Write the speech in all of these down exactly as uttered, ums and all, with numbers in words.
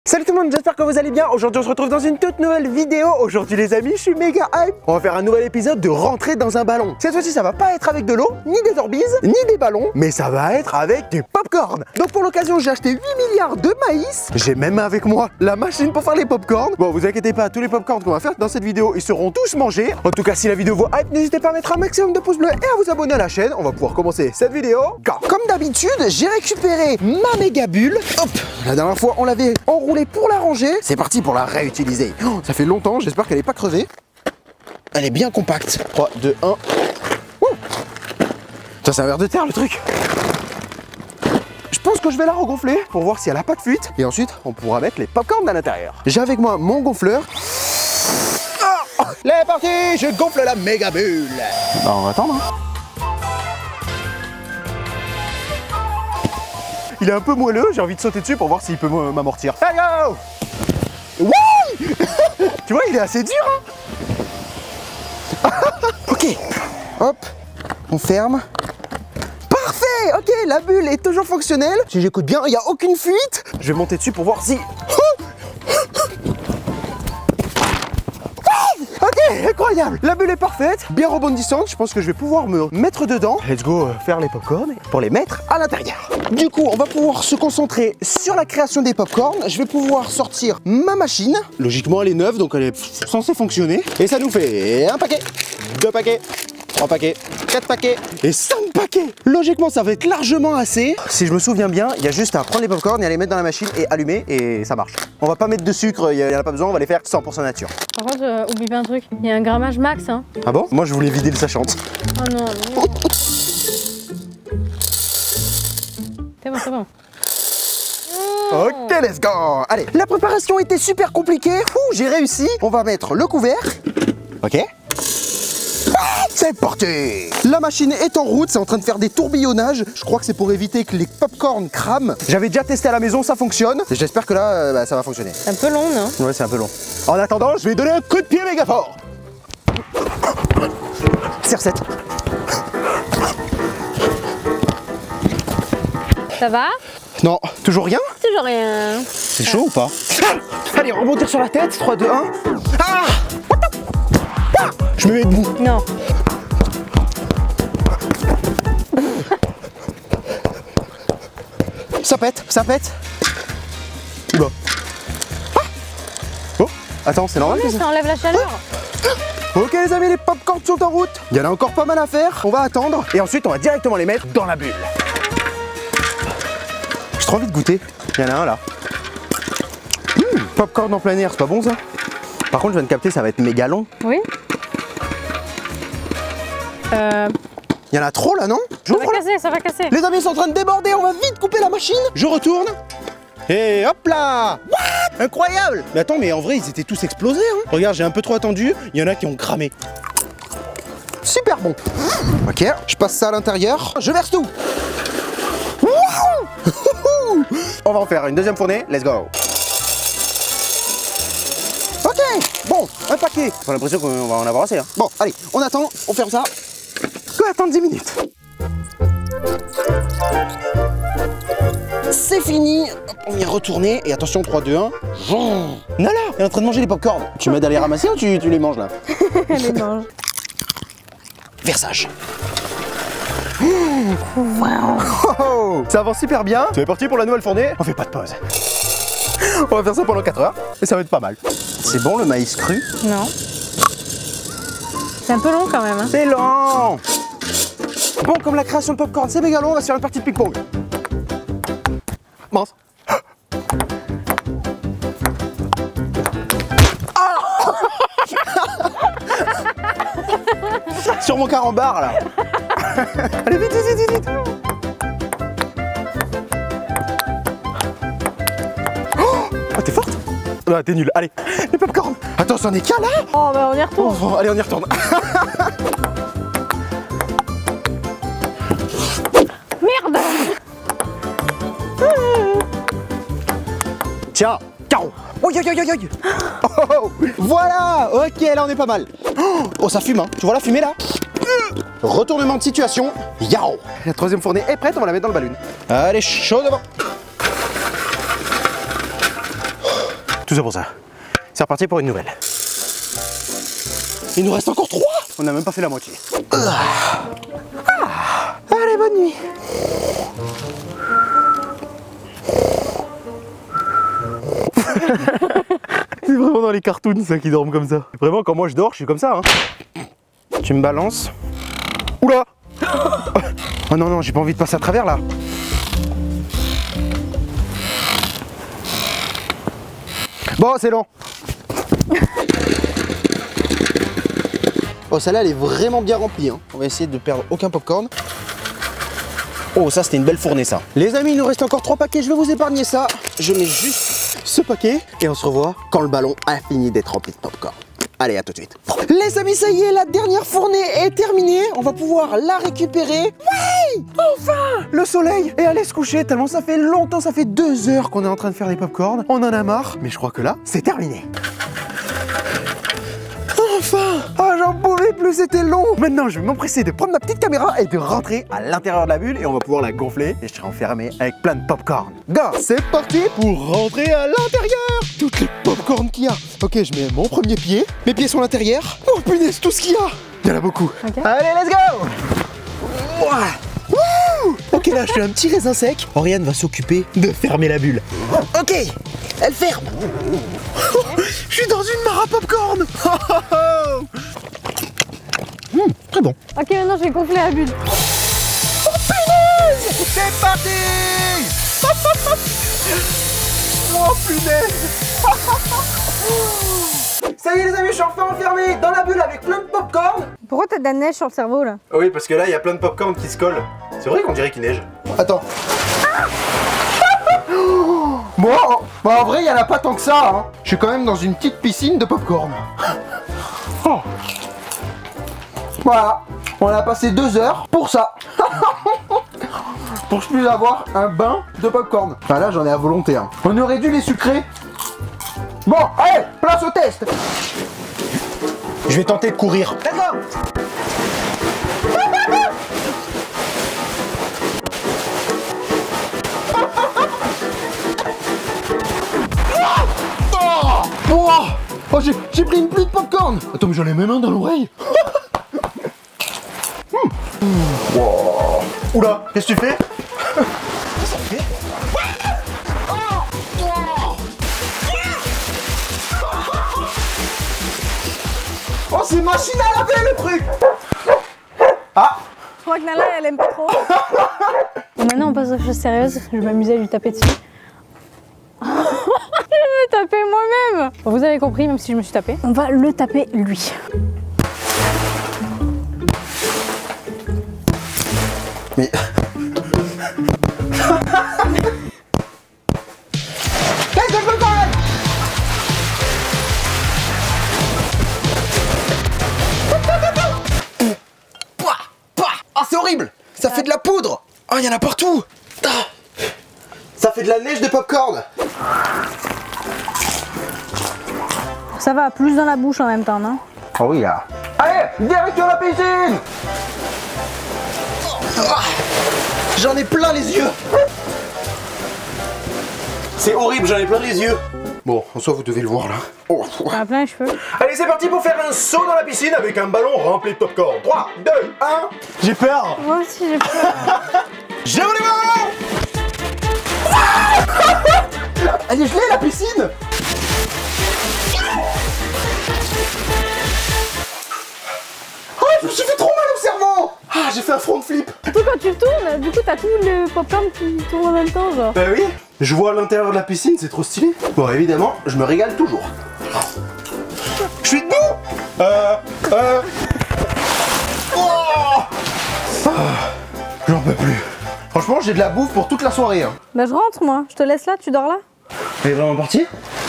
Salut tout le monde, j'espère que vous allez bien. Aujourd'hui on se retrouve dans une toute nouvelle vidéo. Aujourd'hui les amis, je suis méga hype. On va faire un nouvel épisode de rentrer dans un ballon. Cette fois-ci ça va pas être avec de l'eau, ni des orbises, ni des ballons, mais ça va être avec du popcorn. Donc pour l'occasion j'ai acheté huit milliards de maïs. J'ai même avec moi la machine pour faire les popcorn. Bon, vous inquiétez pas, tous les popcorn qu'on va faire dans cette vidéo, ils seront tous mangés. En tout cas, si la vidéo vous hype, n'hésitez pas à mettre un maximum de pouces bleus et à vous abonner à la chaîne. On va pouvoir commencer cette vidéo. Comme d'habitude, j'ai récupéré ma méga bulle. Hop, la dernière fois on l'avait enroulée pour la ranger. C'est parti pour la réutiliser. Oh, ça fait longtemps, j'espère qu'elle n'est pas crevée. Elle est bien compacte. trois, deux, un. Ouh. Ça, c'est un verre de terre le truc. Je pense que je vais la regonfler pour voir si elle n'a pas de fuite. Et ensuite, on pourra mettre les popcorn à l'intérieur. J'ai avec moi mon gonfleur. Oh, les parties, je gonfle la méga bulle. Bah, on va attendre. Hein. Il est un peu moelleux, j'ai envie de sauter dessus pour voir s'il peut m'amortir. Hey go! Oui. Tu vois, il est assez dur, hein. Ok, hop, on ferme. Parfait, ok, la bulle est toujours fonctionnelle. Si j'écoute bien, il n'y a aucune fuite. Je vais monter dessus pour voir si... Ok, incroyable. La bulle est parfaite, bien rebondissante. Je pense que je vais pouvoir me mettre dedans. Let's go euh, faire les popcorn pour les mettre à l'intérieur. Du coup, on va pouvoir se concentrer sur la création des popcorn. Je vais pouvoir sortir ma machine. Logiquement, elle est neuve, donc elle est censée fonctionner. Et ça nous fait un paquet, deux paquets, trois paquets, quatre paquets et cinq paquets. Logiquement, ça va être largement assez. Si je me souviens bien, il y a juste à prendre les popcorn et à les mettre dans la machine et allumer et ça marche. On va pas mettre de sucre, il n'y en a pas besoin, on va les faire cent pour cent nature. Par contre, euh, oublie pas un truc, il y a un grammage max, hein. Ah bon? Moi, je voulais vider le sachant. Oh non, non. C'est bon, c'est bon. Ok, let's go. Allez, la préparation était super compliquée. J'ai réussi. On va mettre le couvert. Ok. C'est parti. La machine est en route, c'est en train de faire des tourbillonnages. Je crois que c'est pour éviter que les popcorn crament. J'avais déjà testé à la maison, ça fonctionne. J'espère que là, euh, bah, ça va fonctionner. C'est un peu long, non? Ouais, c'est un peu long. En attendant, je vais donner un coup de pied méga fort. C R sept. Ça va? Non, toujours rien? Toujours rien. C'est chaud ou pas? Allez, rebondir sur la tête. trois, deux, un. Ah! Je me mets debout. Non. Ça pète, ça pète. Oula. Ah! Oh, attends, c'est normal. Oui, ça enlève la chaleur. Ok les amis, les popcorn sont en route. Il y en a encore pas mal à faire. On va attendre et ensuite on va directement les mettre dans la bulle. J'ai trop envie de goûter. Il y en a un là. Mmh, popcorn en plein air, c'est pas bon ça? Par contre, je viens de capter, ça va être méga long. Oui. Euh... Il y en a trop là, non? Ça va casser, ça va casser. Les amis sont en train de déborder, on va vite couper la machine. Je retourne. Et hop là! What? Incroyable! Mais attends, mais en vrai, ils étaient tous explosés, hein. Regarde, j'ai un peu trop attendu, il y en a qui ont cramé. Super bon. Ok, je passe ça à l'intérieur. Je verse tout. On va en faire une deuxième fournée, let's go. Ok, bon, un paquet. J'ai l'impression qu'on va en avoir assez. Hein. Bon, allez, on attend, on ferme ça. On va attendre dix minutes. C'est fini. Hop, on vient retourner. Et attention, trois, deux, un. Nala, elle est en train de manger les popcorn. Tu m'aides à les ramasser ou tu, tu les manges là? Elle les mange. Versage. Wow. Oh, ça avance super bien. C'est parti pour la nouvelle fournée. On fait pas de pause. On va faire ça pendant quatre heures et ça va être pas mal. C'est bon le maïs cru? Non. C'est un peu long quand même. Hein. C'est lent. Bon, comme la création de popcorn, c'est méga long, on va se faire une partie de ping-pong. Mince. Ah. Sur mon carambar là. Allez, vite, vite, vite, vite. Oh, t'es forte? Ah, t'es nulle. Allez, les popcorn. Attends, c'en est qu'un là? Oh, bah on y retourne. Oh, allez, on y retourne. Merde. Tiens, carreau. Oh, yo, yo, yo, yo. Oh, oh, oh. Voilà, ok, là on est pas mal. Oh, ça fume, hein. Tu vois la fumée là? Retournement de situation, yao. La troisième fournée est prête, on va la mettre dans le ballon. Allez, chaud devant. Tout ça pour ça. C'est reparti pour une nouvelle. Il nous reste encore trois. On n'a même pas fait la moitié. Ah. Ah. Allez, bonne nuit. C'est vraiment dans les cartoons ça qui dorment comme ça. Vraiment quand moi je dors je suis comme ça hein. Tu me balances. Oula. Oh non non j'ai pas envie de passer à travers là. Bon c'est long. Oh celle-là elle est vraiment bien remplie hein. On va essayer de perdre aucun popcorn. Oh ça c'était une belle fournée ça. Les amis il nous reste encore trois paquets, je vais vous épargner ça. Je mets juste ce paquet et on se revoit quand le ballon a fini d'être rempli de popcorn. Allez à tout de suite. Les amis ça y est, la dernière fournée est terminée. On va pouvoir la récupérer. Oui, enfin. Le soleil est allé se coucher tellement ça fait longtemps, ça fait deux heures qu'on est en train de faire des popcorn. On en a marre, mais je crois que là c'est terminé. Enfin! Ah, j'en pouvais plus, c'était long! Maintenant, je vais m'empresser de prendre ma petite caméra et de rentrer à l'intérieur de la bulle et on va pouvoir la gonfler et je serai enfermé avec plein de popcorn. Go! C'est parti pour rentrer à l'intérieur! Toutes les popcorn qu'il y a. Ok, je mets mon premier pied. Mes pieds sont à l'intérieur. Oh punaise, tout ce qu'il y a! Il y en a beaucoup. Okay. Allez, let's go! Wouh! Ok, là, je suis un petit raisin sec. Oriane va s'occuper de fermer la bulle. Ok, elle ferme. Je suis dans une mare à popcorn. Mmh, très bon. Ok, maintenant je vais gonfler la bulle. Oh punaise! C'est parti! Oh punaise! Ça y est les amis, je suis enfin enfermé dans la bulle avec plein de popcorn. Pourquoi t'as de la neige sur le cerveau là? Oui, parce que là il y a plein de popcorn qui se collent. C'est vrai qu'on dirait qu'il neige. Attends. Bon, bon, en vrai, il n'y en a pas tant que ça. Hein. Je suis quand même dans une petite piscine de popcorn. Oh. Voilà, on a passé deux heures pour ça. Pour que je puisse avoir un bain de popcorn. Enfin là, j'en ai à volonté. Hein. On aurait dû les sucrer. Bon, allez, place au test. Je vais tenter de courir. D'accord. Oh, oh j'ai pris une pluie de popcorn. Attends, mais j'en ai même un dans l'oreille. mmh. Mmh. Wow. Oula, qu'est-ce que tu fais? Qu'est-ce que tu fais? Oh, c'est machine à laver le truc. Ah, je crois que Nala elle aime pas trop. Bon, maintenant on passe aux choses sérieuses. Je vais m'amuser à lui taper dessus. Je vais me taper moi-même. Bon, vous avez compris, même si je me suis tapé. On va le taper lui. Mais... Qu'est-ce que je peux faire? Ah, c'est horrible. Ça fait de la poudre. Ah, il y en a partout. Ça fait de la neige de popcorn. Ça va, plus dans la bouche en même temps, non? Oh oui, là. Allez, direction la piscine. J'en ai plein les yeux. C'est horrible, j'en ai plein les yeux. Bon, en soi, vous devez le voir là. Oh. T'en as plein les cheveux. Allez, c'est parti pour faire un saut dans la piscine avec un ballon rempli de popcorn. trois, deux, un. J'ai peur. Moi aussi, j'ai peur. Je vous les vois. Elle est gelée la piscine. Oh, je me suis fait trop mal au cerveau. Ah, j'ai fait un front flip. Tu sais, quand tu tournes, du coup, t'as tout le popcorn qui tourne en même temps, genre. Bah oui, je vois à l'intérieur de la piscine, c'est trop stylé. Bon, évidemment, je me régale toujours. Je suis debout. Euh... Euh... Oh, ah, j'en peux plus. Franchement, j'ai de la bouffe pour toute la soirée. Hein. Bah je rentre, moi. Je te laisse là, tu dors là. Elle est vraiment partie?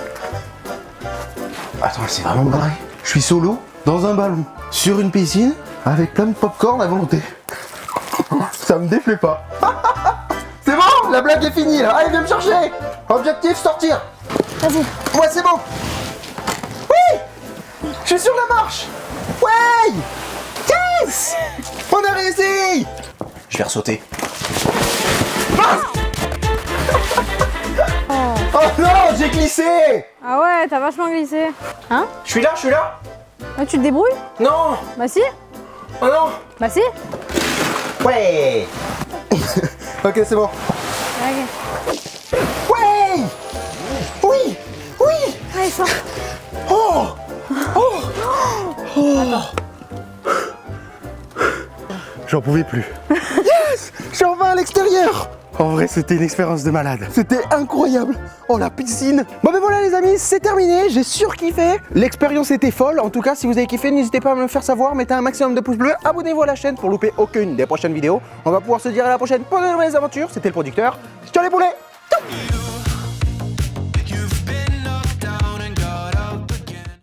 Attends, c'est vraiment barré. Je suis solo, dans un ballon, sur une piscine, avec plein de popcorn à volonté. Ça me déplaît pas. C'est bon, la blague est finie là. Allez, viens me chercher. Objectif, sortir. Vas-y. Ouais, c'est bon. Oui, je suis sur la marche. Ouais. Yes. On a réussi. Je vais ressauter. Ah. Oh. Oh. Non, j'ai glissé. Ah ouais, t'as vachement glissé. Hein? Je suis là, je suis là. Ah, tu te débrouilles? Non. Bah si. Oh non. Bah si. Ouais. Ok, c'est bon. Ok. Ouais. Oui. Oui. Allez, sors. Oh. Oh. Oh. J'en pouvais plus. Yes. Je suis enfin à l'extérieur. En vrai, c'était une expérience de malade. C'était incroyable. Oh, la piscine. Bon, ben voilà, les amis, c'est terminé. J'ai surkiffé. L'expérience était folle. En tout cas, si vous avez kiffé, n'hésitez pas à me le faire savoir. Mettez un maximum de pouces bleus. Abonnez-vous à la chaîne pour louper aucune des prochaines vidéos. On va pouvoir se dire à la prochaine pour de nouvelles aventures. C'était le producteur. Ciao les poulets. Ciao.